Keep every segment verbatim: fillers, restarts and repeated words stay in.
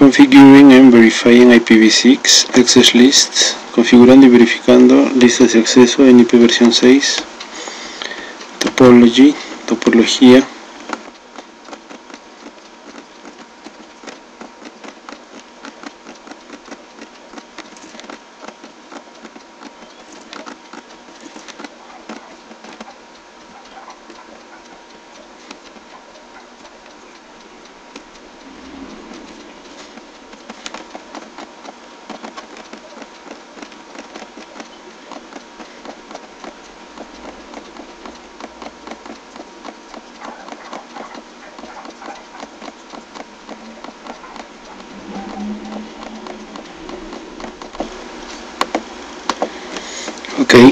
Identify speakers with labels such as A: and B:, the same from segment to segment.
A: Configuring and verifying I P v six access lists, configurando y verificando listas de acceso en I P versión seis. Topology, topología. Ok,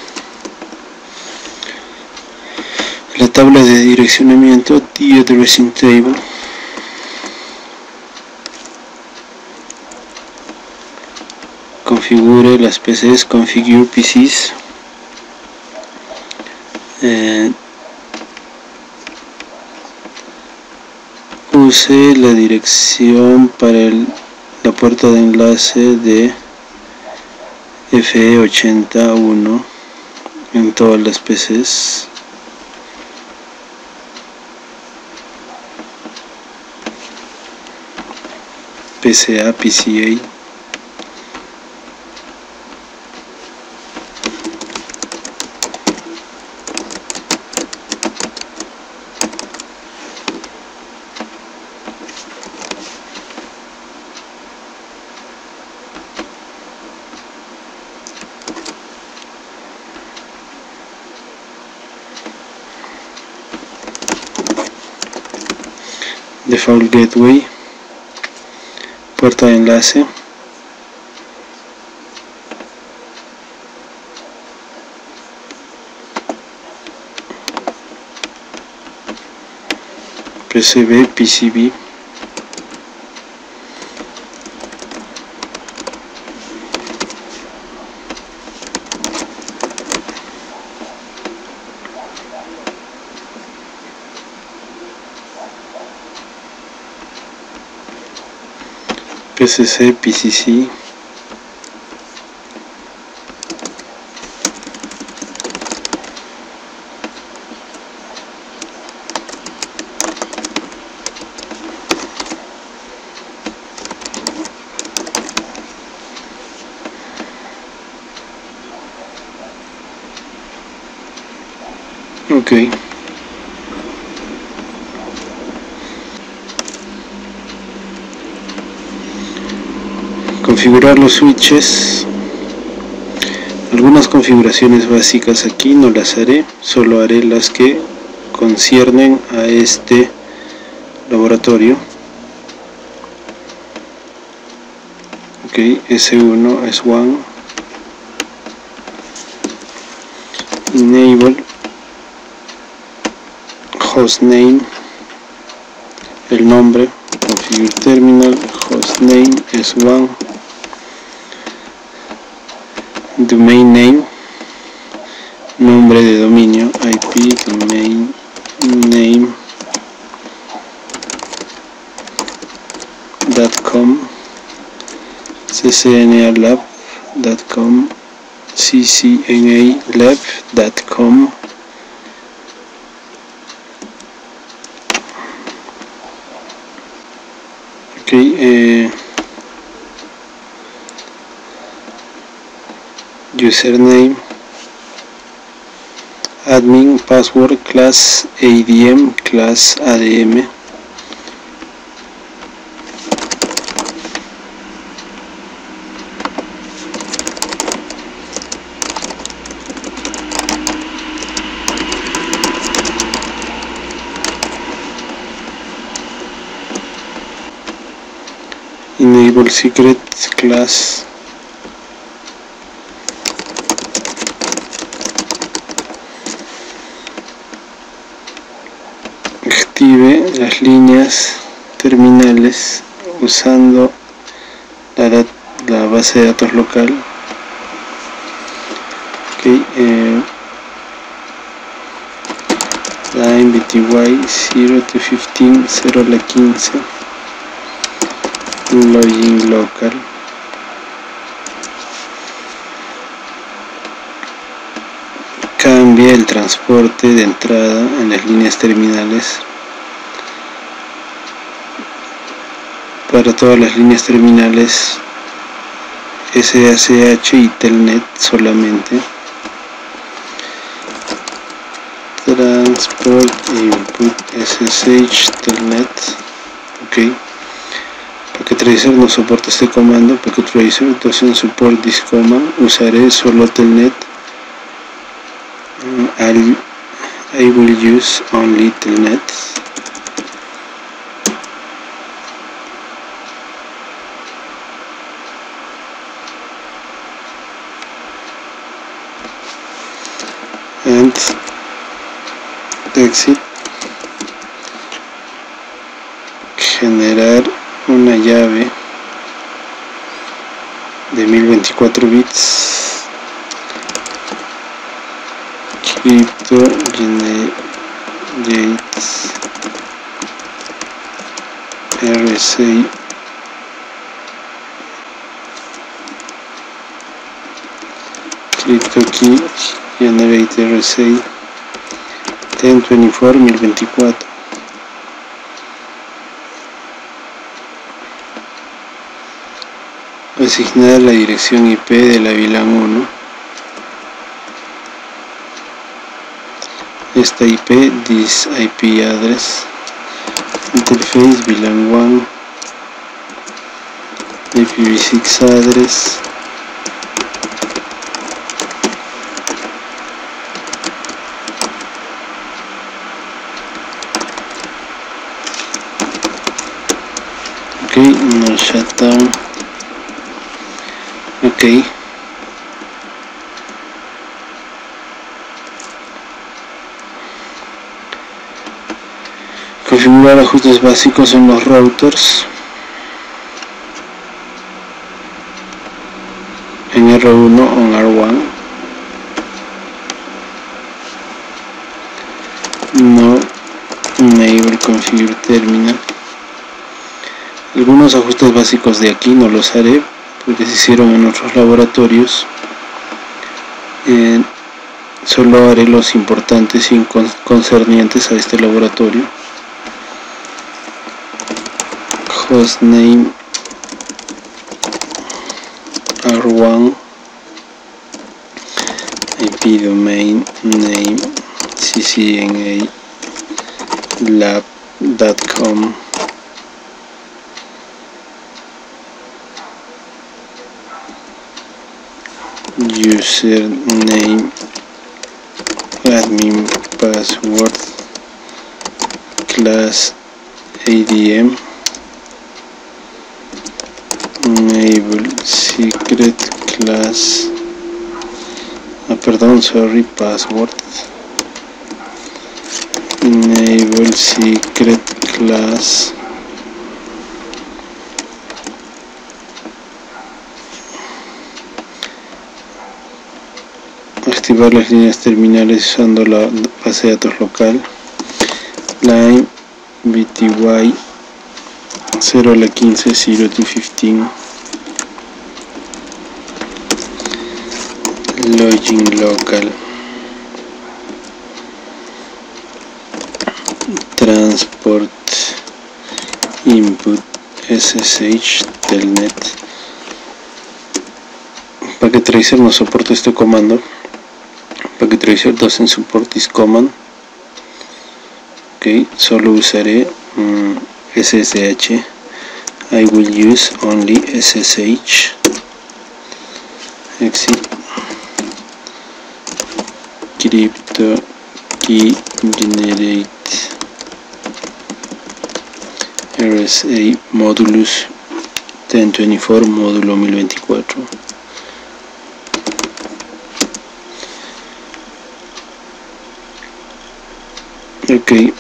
A: la tabla de direccionamiento, the addressing table. Configure las P Cs, configure P Cs. Eh, use la dirección para el, la puerta de enlace de F E ochenta y uno en todas las P Cs. P C A, P C A. Default Gateway, puerta de enlace, P C B, P C B, P C C, P C C, ok. Configurar los switches. Algunas configuraciones básicas aquí no las haré, solo haré las que conciernen a este laboratorio. Ok, S uno, S uno, enable hostname, el nombre, configure terminal, hostname S uno, domain name, nombre de dominio, I P, domain name .com, ccnalab punto com, ccnalab punto com, ok. eh, username, admin, password, class A D M, class A D M, enable secret class, active las líneas terminales usando la, la base de datos local. Okay, eh, line B T Y cero to quince, cero a la quince. login local, cambia el transporte de entrada en las líneas terminales para todas las líneas terminales S S H y Telnet solamente. Transport input S S H Telnet. Ok. Packet Tracer no soporta este comando. Packet Tracer doesn't support this command. Usaré solo Telnet. I'll, I will use only Telnet. And exit. Generar una llave de mil veinticuatro bits. Crypto generates R S A crypto key generate R S A ten veinticuatro mil veinticuatro. Asignar la dirección I P de la V LAN uno. Esta I P, this I P address, interface V LAN uno, I P v six address, ok, no shutdown, ok. Configurar ajustes básicos en los routers. En R uno o en R uno. No enable configure terminal. Algunos ajustes básicos de aquí no los haré porque se hicieron en otros laboratorios. Eh, solo haré los importantes y concernientes a este laboratorio. Hostname R uno, I P domain name C C N A lab punto com, username admin password class A D M enable secret class, ah, perdón, sorry, password, enable secret class, activar las líneas terminales usando la base de datos local, line B T Y cero a la quince, cero to quince, login local, transport input S S H Telnet. Packet Tracer no soporta este comando. Packet Tracer doesn't support this command. Ok, solo usaré um, S S H. I will use only S S H. Exit. Crypto key generate R S A modulus ten veinticuatro módulo mil veinticuatro. Ok.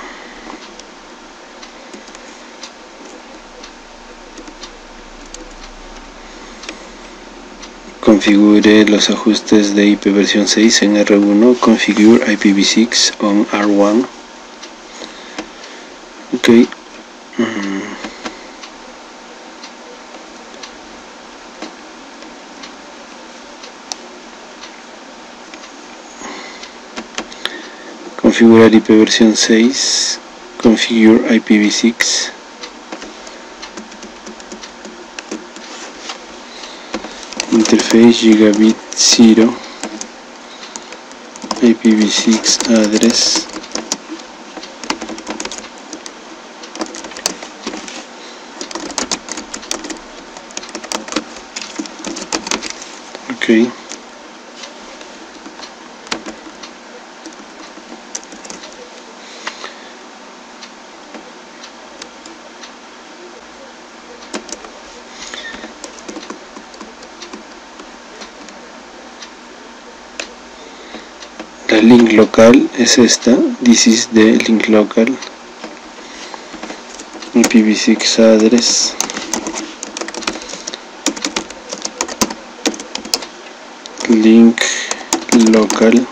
A: Configure los ajustes de I P versión seis en R uno. Configure I P v six on R uno. Ok. configurar I P versión seis, configure I P v six, interface gigabit zero, I P v six address, ok. La link local es esta, this is the link local, I P v six address, link local,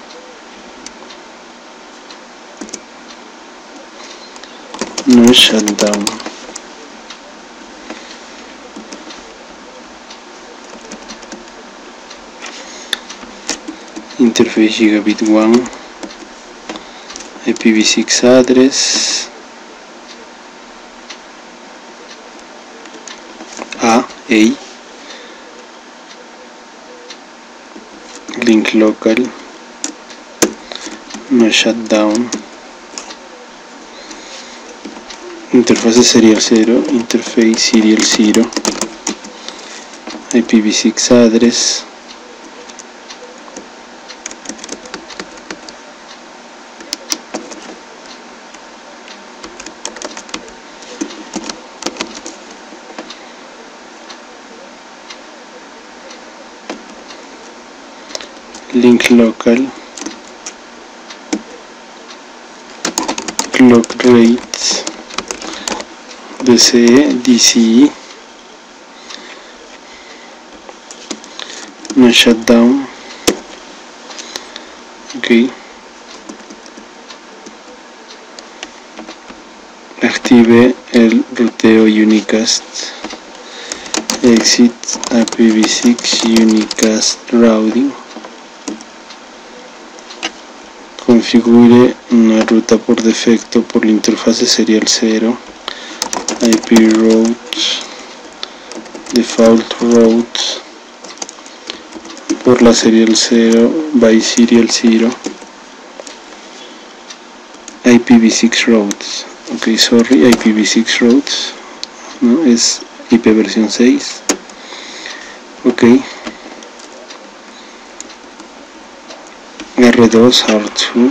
A: no shutdown. Interface gigabit one, I P v six address, A, A, link local, no shutdown, interfase serial zero, interface serial zero, I P v six address, link local, clock rate, D C E, D C E, no shutdown, ok. Active el ruteo unicast, exit I P v six unicast routing, configure una ruta por defecto por la interfase serial cero, I P route, default route, por la serial cero by serial zero, I P v six routes, ok, sorry, I P v six routes, no, es I P versión seis, ok. R dos, R dos,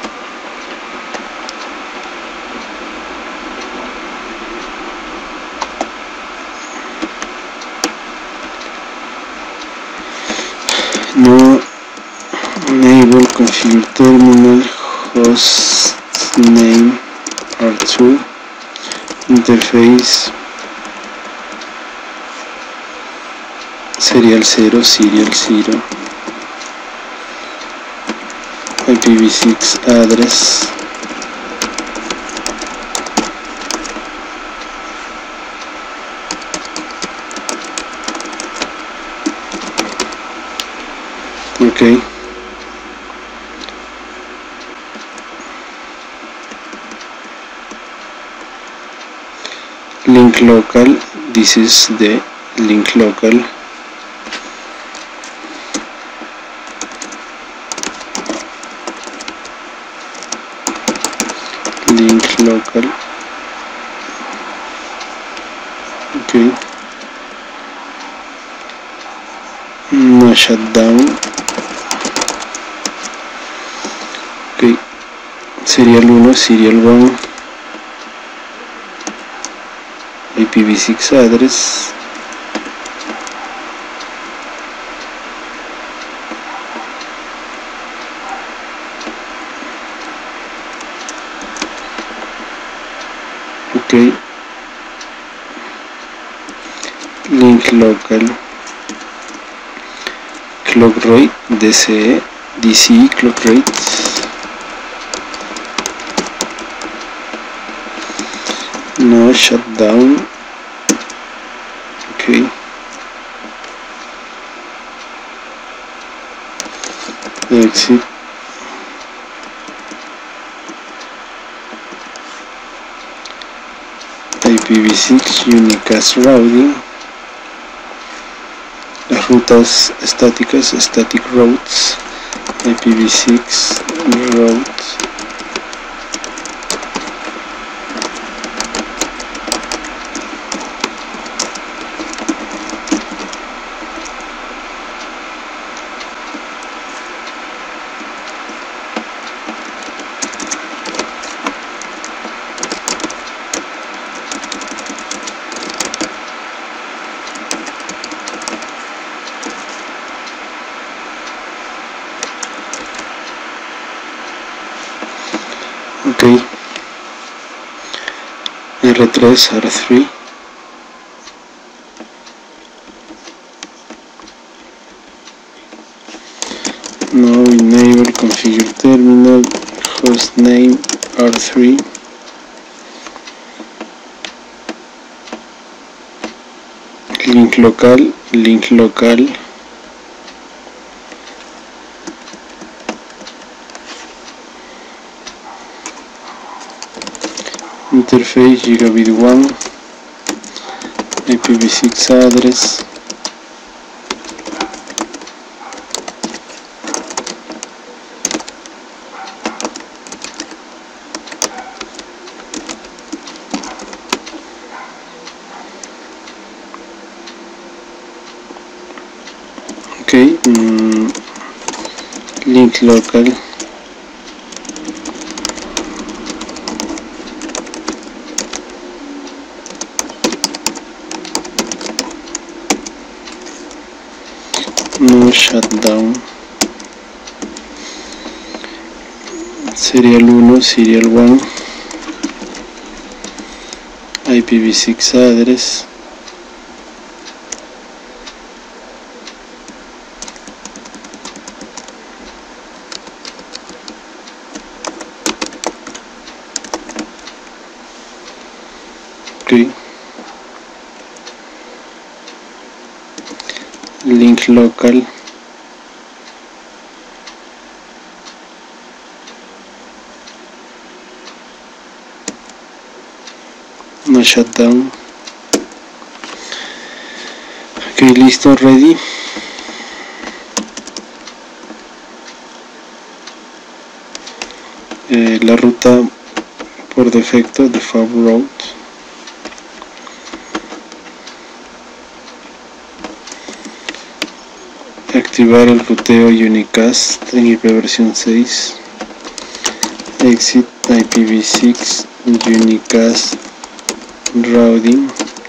A: no enable configure terminal host name R two, interface serial zero, serial zero, I P v six address, ok. Link local, this is the link local, link local, ok, no shutdown, ok, serial uno, serial one, I P v six address, ok, link local, clock rate, D C E, D C E clock rate, no shutdown, ok, exit P v six unicast routing, las rutas estáticas, static routes, I P v six route, ok, R tres, R tres, now enable configure terminal, hostname R three, link local, link local, interface gigabit one, I P v six address, ok, mm, link local, no shutdown, serial uno, serial one, I P v six address, ok, link local, no shutdown, ok, listo, ready. Eh, la ruta por defecto, default route, activar el ruteo unicast en I P versión seis, exit I P v six unicast routing,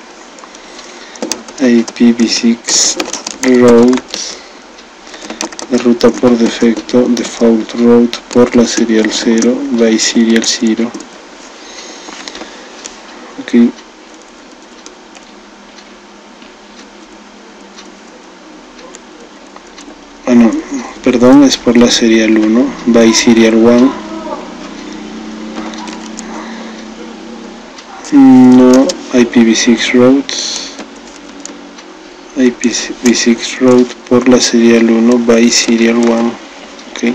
A: I P v six route, la ruta por defecto, default route por la serial cero, by serial cero, ok, bueno, perdón, es por la serial uno, by serial one, no, I P v six routes, I P v six route por la serial uno, by serial one, ok,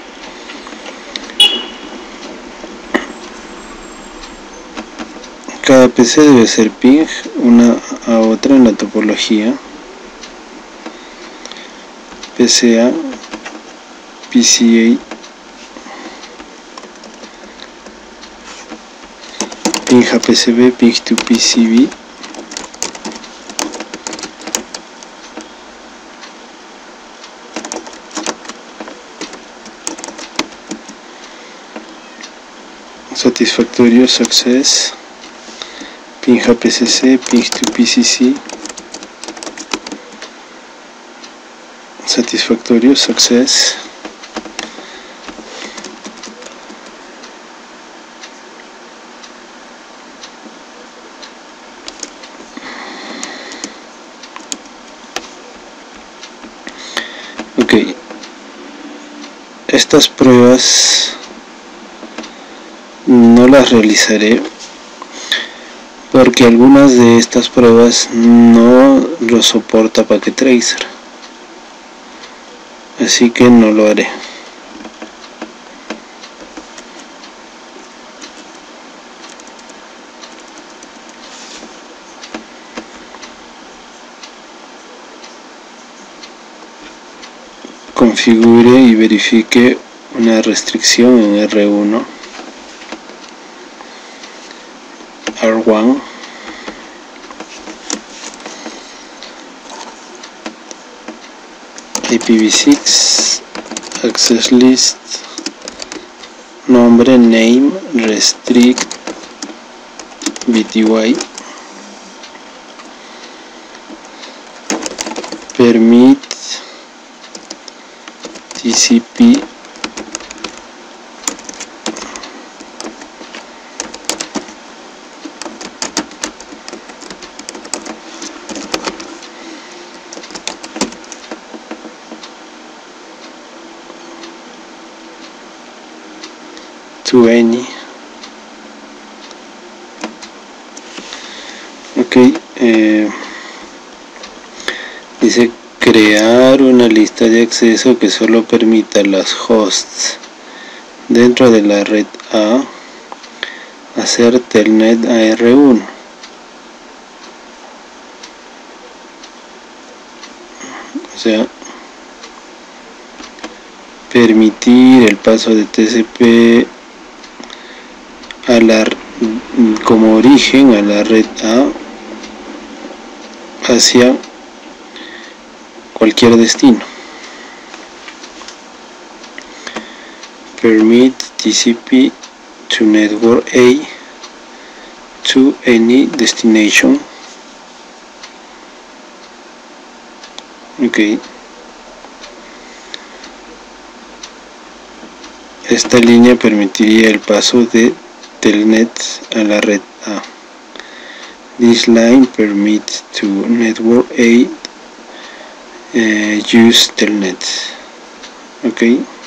A: cada P C debe ser ping una a otra en la topología, P C A, P C A, ping a P C B, ping to P C B, satisfactorio, success, ping a P C C, ping to P C C, satisfactorio, success, ok, estas pruebas no las realizaré porque algunas de estas pruebas no lo soporta Packet Tracer, así que no lo haré. configure y verifique una restricción en R uno, R uno, I P v six, access list, nombre, name, restrict, B T Y, permit, T C P, to any. Ok, eh, dice crear una lista de acceso que solo permita las hosts dentro de la red A hacer telnet a R uno. O sea, permitir el paso de T C P a la, como origen a la red A hacia cualquier destino. Permit T C P to network A to any destination. Ok. Esta línea permitiría el paso de telnet a la red A. This line permits to network A uh, use telnet. Ok.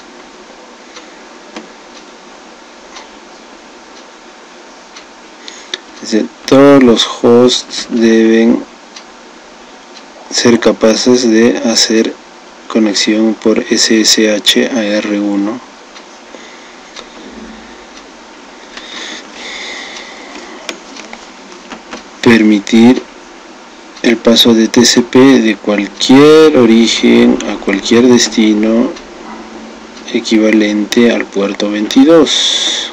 A: Dice, todos los hosts deben ser capaces de hacer conexión por S S H a R uno. Permitir el paso de T C P de cualquier origen a cualquier destino equivalente al puerto veintidós.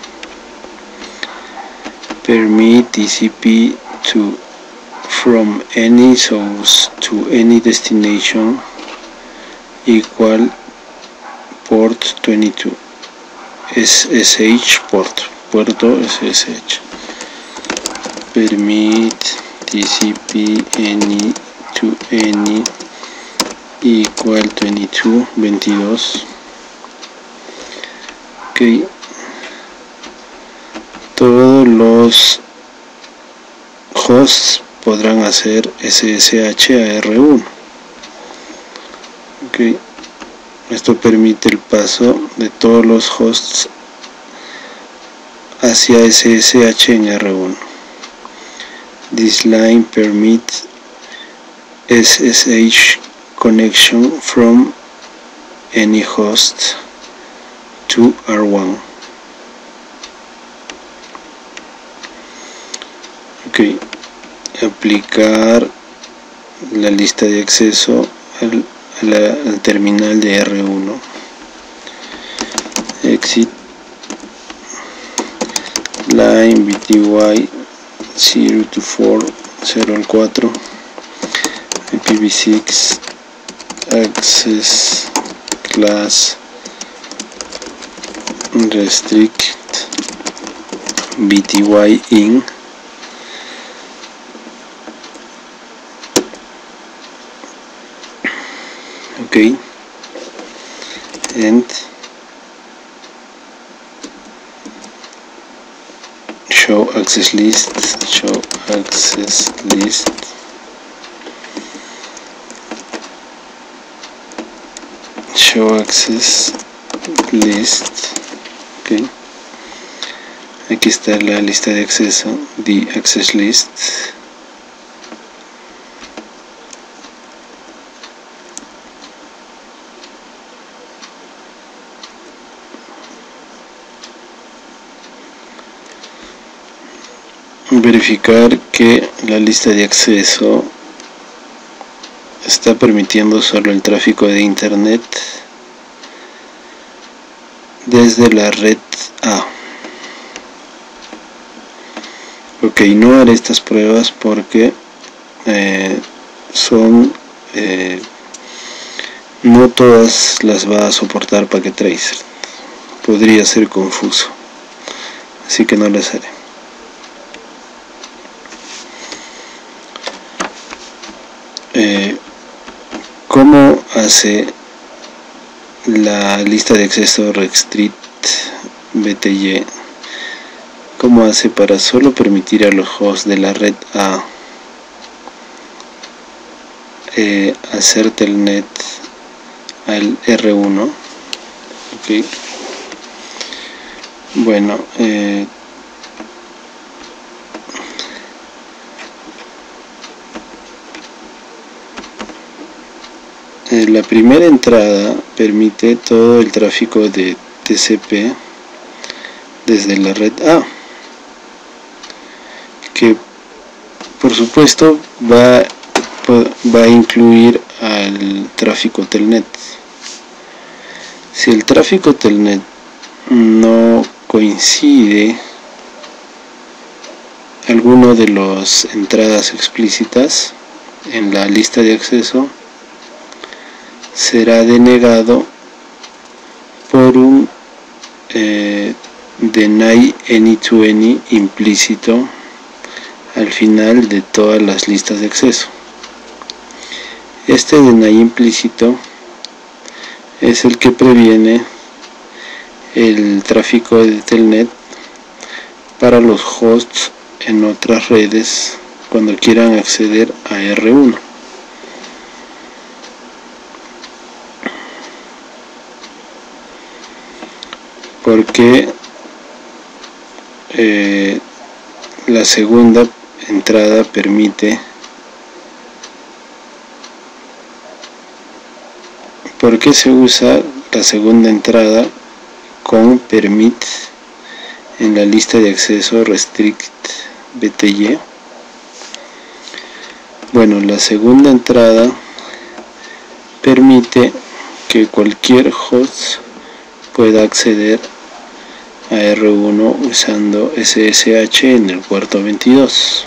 A: Permit T C P to from any source to any destination equal port veintidós. S S H port, puerto S S H. Permit T C P any to any equal veintidós, veintidós. Ok. Todos los hosts podrán hacer S S H a R uno. Ok. Esto permite el paso de todos los hosts hacia S S H en R uno. This line permits S S H connection from any host to R uno. Ok, aplicar la lista de acceso al, a la, al terminal de R uno. Exit line B T Y cero to four, cero al cuatro, I P v six, access class, restrict, B T Y in, ok, and show access list, show access list, show access list. Okay. Aquí está la lista de acceso, the access list. Verificar que la lista de acceso está permitiendo solo el tráfico de internet desde la red A. Ok, no haré estas pruebas porque eh, son eh, no todas las va a soportar Packet Tracer, podría ser confuso, así que no las haré. Eh, ¿Cómo hace la lista de acceso restrict B T Y? ¿Cómo hace para solo permitir a los hosts de la red A eh, hacer telnet al R uno? Okay. Bueno, eh, eh, la primera entrada permite todo el tráfico de T C P desde la red A, que por supuesto va, va a incluir al tráfico telnet. Si el tráfico telnet no coincide alguno de las entradas explícitas en la lista de acceso, será denegado por un eh, deny any to any implícito al final de todas las listas de acceso. Este deny implícito es el que previene el tráfico de telnet para los hosts en otras redes cuando quieran acceder a R uno. Porque eh, la segunda entrada permite ¿Por qué se usa la segunda entrada con permit en la lista de acceso restrict B T Y? Bueno, la segunda entrada permite que cualquier host pueda acceder a R uno usando S S H en el puerto veintidós.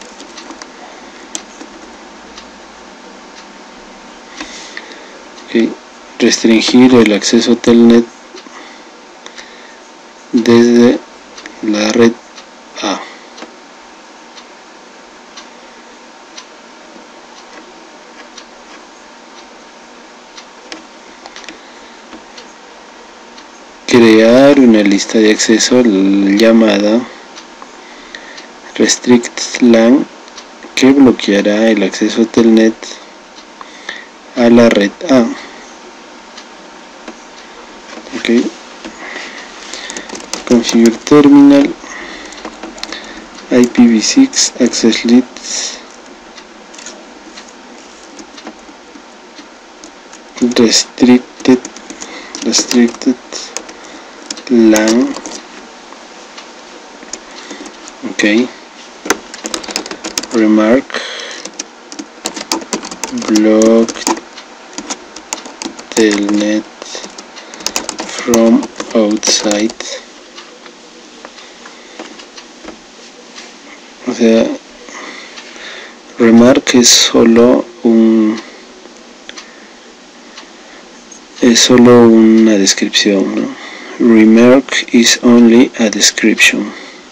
A: Okay. Restringir el acceso telnet desde la red A. Crear una lista de acceso llamada restrict LAN que bloqueará el acceso telnet a la red A. Okay. Configure terminal I P v six access list restricted restricted LAN. Okay. Remark block telnet from outside. O sea, remark es solo un es solo una descripción, ¿no? Remark is only a description.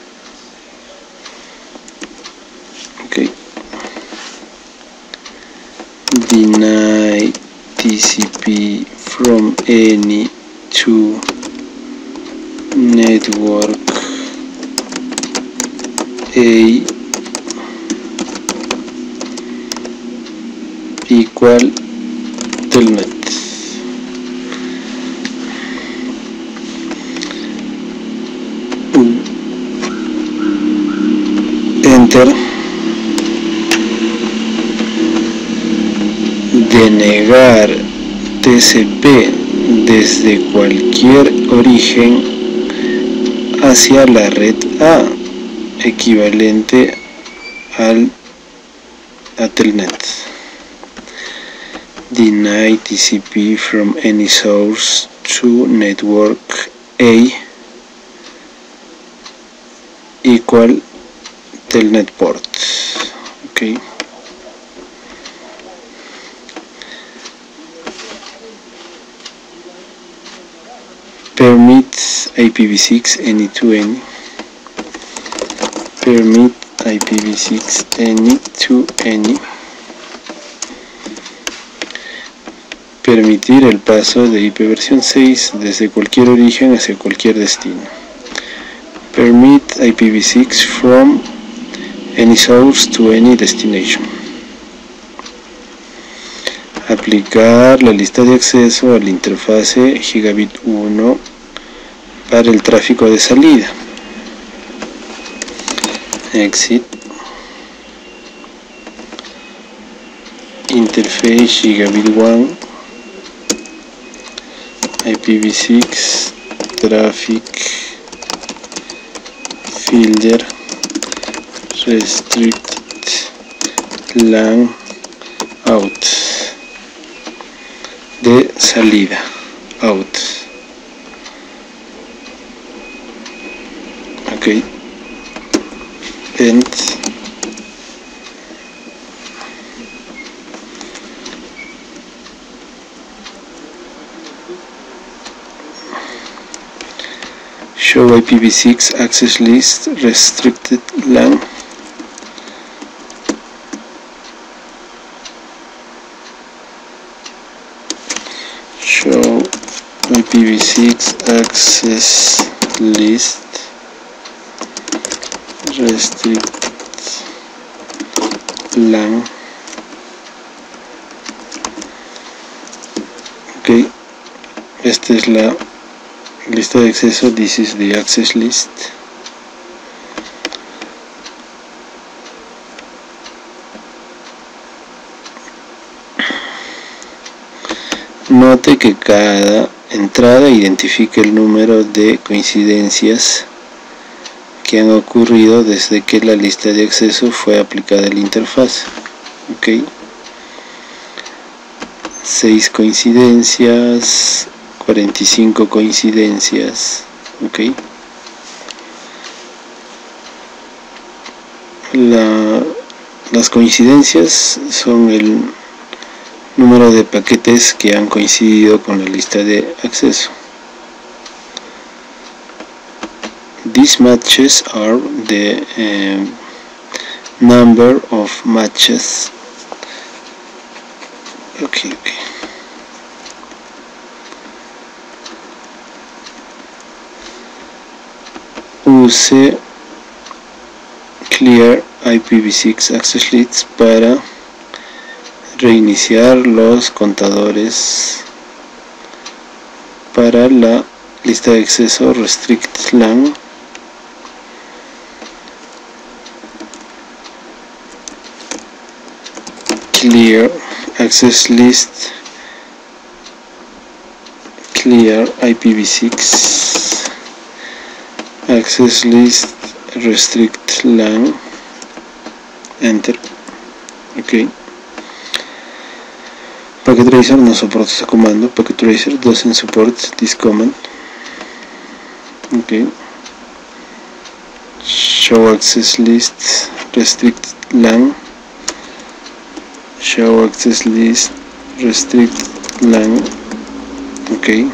A: Okay. Deny T C P from any to network A equal telnet. Enter. Denegar T C P desde cualquier origen hacia la red A, equivalente al a telnet. Deny T C P from any source to network A equal telnet port. Okay. Permit I P v six any to any. Permit I P v six any to any. Permitir el paso de I P versión seis desde cualquier origen hacia cualquier destino. Permit I P v six from any source to any destination. Aplicar la lista de acceso a la interfase Gigabit uno para el tráfico de salida. Exit. Interface Gigabit uno I P v six traffic filter restrict LAN out de salida out. Ok, end. Show I P v six access list restricted LAN. Show I P v six access list restrict LAN. Ok, esta es la lista de acceso. This is the access list. Note que cada entrada identifica el número de coincidencias que han ocurrido desde que la lista de acceso fue aplicada a la interfaz. Ok, seis coincidencias, cuarenta y cinco coincidencias. Ok, la, las coincidencias son el número de paquetes que han coincidido con la lista de acceso. These matches are the uh, number of matches. Okay, okay. Use clear I P v six access lists para reiniciar los contadores para la lista de acceso restrict LAN. Clear access list, clear I P v six access list restrict LAN, enter. Ok, Packet Tracer no soporta este comando. Packet Tracer doesn't support this command. Ok, show access list restrict LAN, show access list restrict LAN. Ok,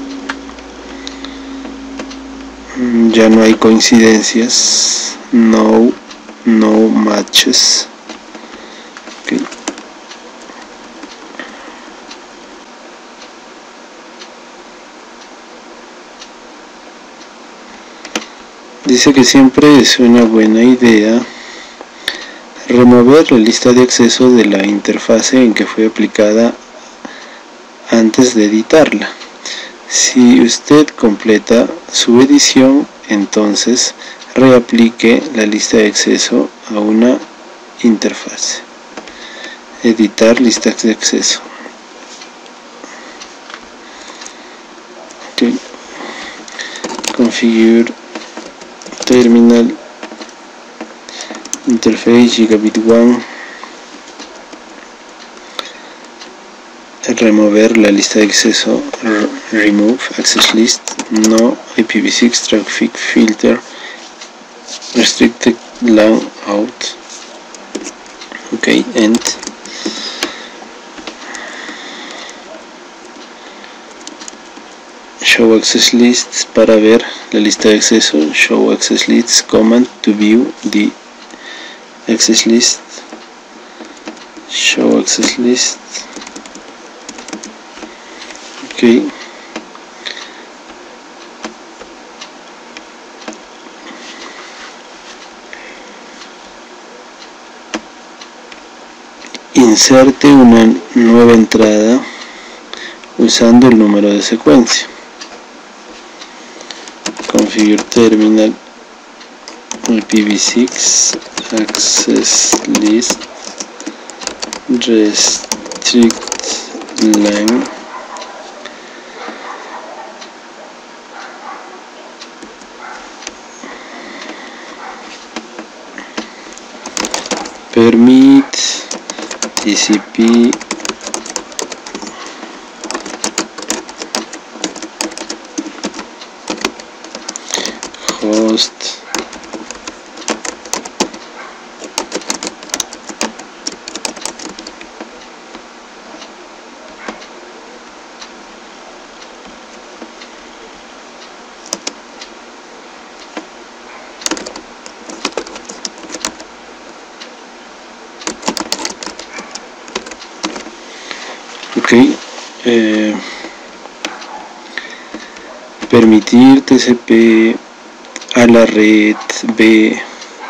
A: ya no hay coincidencias, no no matches. Okay. Dice que siempre es una buena idea remover la lista de acceso de la interfase en que fue aplicada antes de editarla. Si usted completa su edición, entonces reaplique la lista de acceso a una interfase. Editar lista de acceso. Okay. Configure terminal interface Gigabit uno. Remover la lista de acceso, remove access list. no I P v six traffic filter restricted LAN out. Ok, end. Show access lists para ver la lista de acceso. Show access lists command to view the access list. Show access list. Ok. Inserte una nueva entrada usando el número de secuencia. Configure terminal I P v six access list restrict LAN permit T C P host ok, eh, permitir T C P a la red B,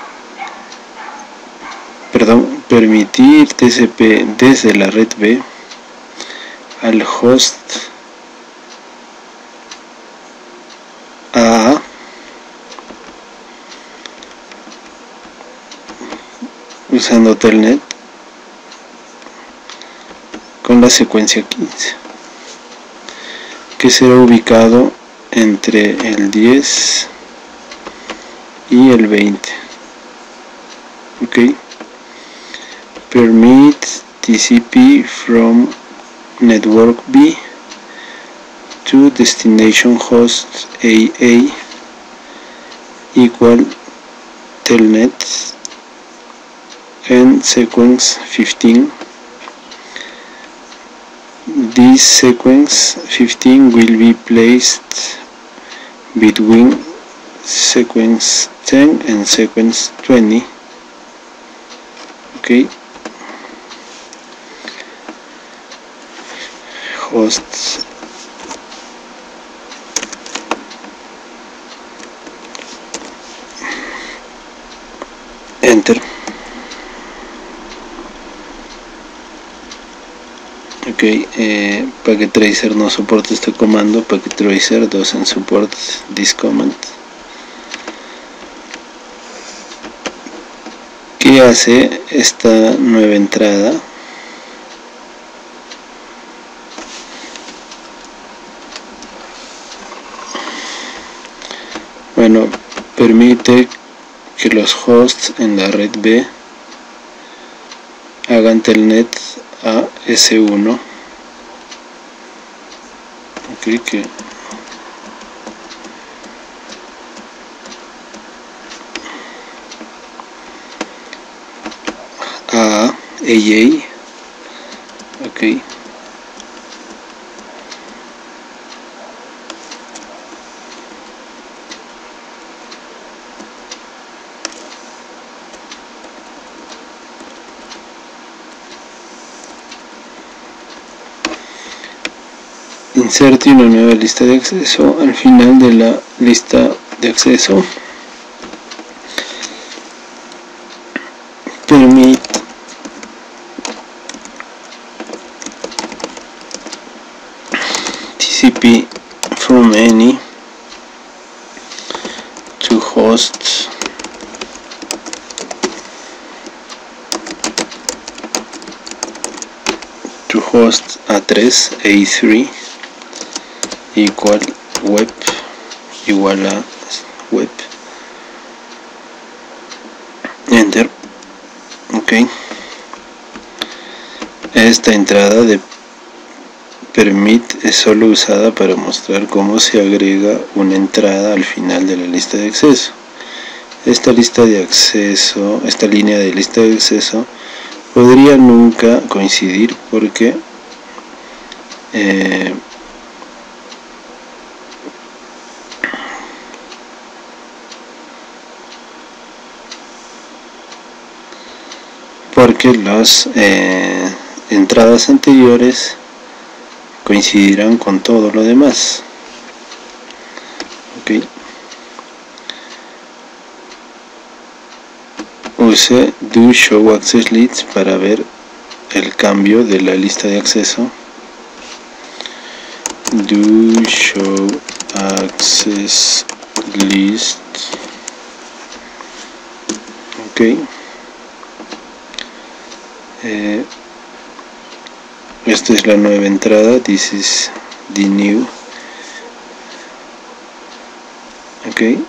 A: perdón, permitir T C P desde la red B al host A usando Telnet con la secuencia quince, que será ubicado entre el diez y el veinte. Ok, permit T C P from network B to destination host A A equal telnet and sequence fifteen. This sequence fifteen will be placed between sequence ten and sequence twenty. Okay, hosts enter. Ok, eh, Packet Tracer no soporta este comando. Packet Tracer doesn't support this command. ¿Qué hace esta nueva entrada? Bueno, permite que los hosts en la red B hagan telnet a S uno. Ok, que a A A, ok, inserte una nueva lista de acceso al final de la lista de acceso. Permit T C P from any to host to host A tres A tres igual web igual a web. Enter. Ok, esta entrada de permit es solo usada para mostrar cómo se agrega una entrada al final de la lista de acceso. Esta lista de acceso, esta línea de lista de acceso podría nunca coincidir porque eh, porque las eh, entradas anteriores coincidirán con todo lo demás. Ok. Use do show access list para ver el cambio de la lista de acceso. Do show access list. Ok. Eh, esta es la nueva entrada. This is the new. Ok.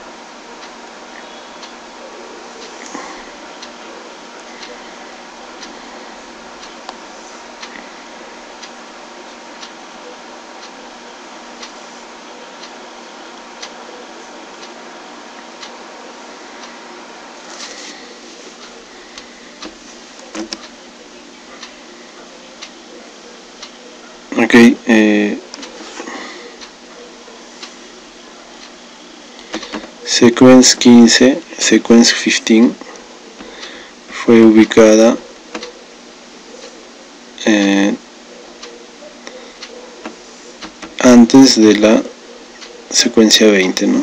A: Ok, eh, sequence quince, sequence quince fue ubicada eh, antes de la secuencia veinte, ¿no?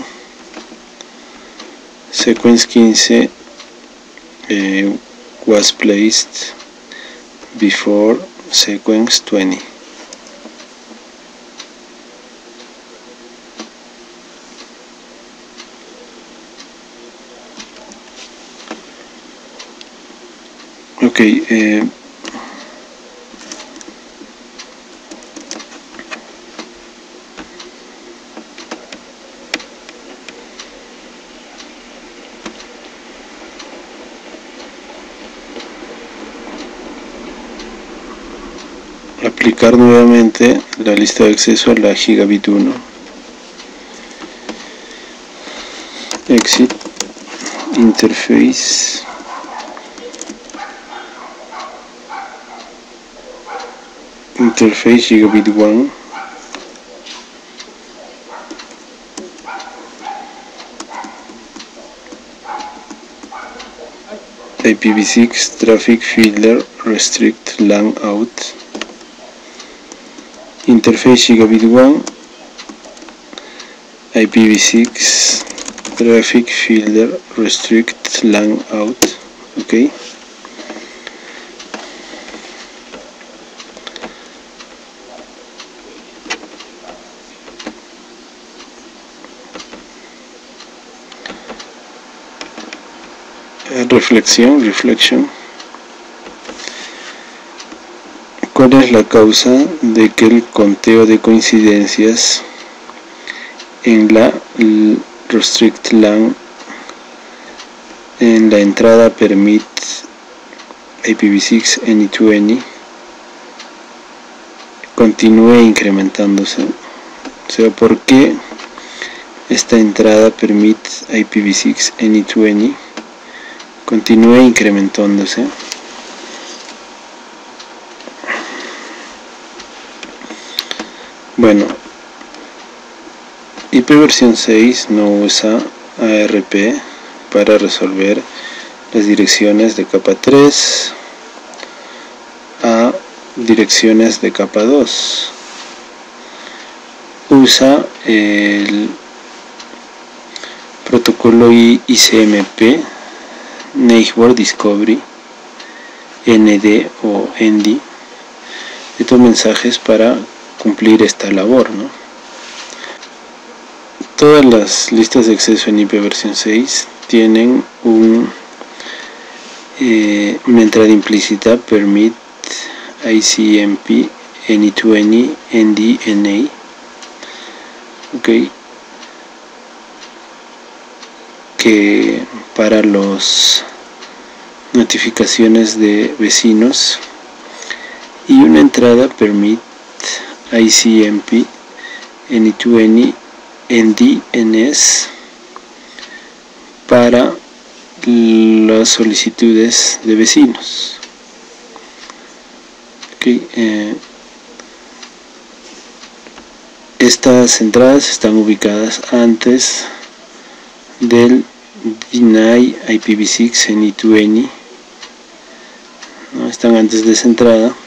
A: Sequence quince eh, was placed before sequence veinte. Ok, eh, aplicar nuevamente la lista de acceso a la gigabit uno. Exit interface. Interface gigabit uno. I P v six traffic filter restrict LAN out. Interface gigabit uno. I P v six traffic filter restrict LAN out. Ok. Reflexión, reflection. ¿Cuál es la causa de que el conteo de coincidencias en la restrict LAN, en la entrada permit I P v six any to any, continúe incrementándose? O sea, ¿por qué esta entrada permit I P v six any to any continúe incrementándose? Bueno, I P versión seis no usa A R P para resolver las direcciones de capa tres a direcciones de capa dos. Usa el protocolo I C M P, Neighbor Discovery, N D o N D, estos mensajes para cumplir esta labor, ¿no? Todas las listas de acceso en I P versión seis tienen un, eh, una entrada implícita permit I C M P any to any N D N A, ok, que para las notificaciones de vecinos, y una entrada permit I C M P Any to Any N D N S para las solicitudes de vecinos. Okay, eh, estas entradas están ubicadas antes del Deny I P v six Any to Any, ¿no? Están antes de esa entrada.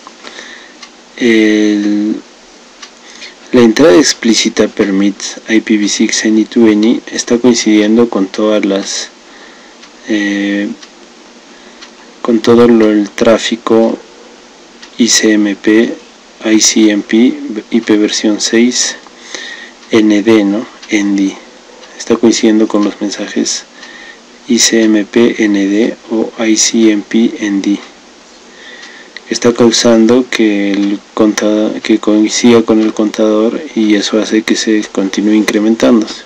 A: El, la entrada explícita permit I P v six Any to Any está coincidiendo con todas las eh, con todo lo, el tráfico I C M P, I C M P, I P versión seis, N D, ¿no? N D. Está coincidiendo con los mensajes I C M P N D o I C M P N D. Está causando que el contador, que coincida con el contador, y eso hace que se continúe incrementándose.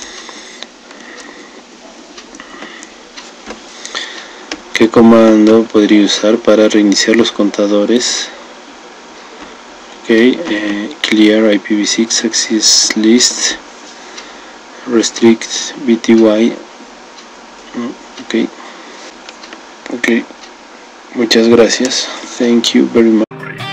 A: ¿Qué comando podría usar para reiniciar los contadores? Ok, eh, clear I P v six access list, restrict B T Y. Ok, ok, muchas gracias. Thank you very much.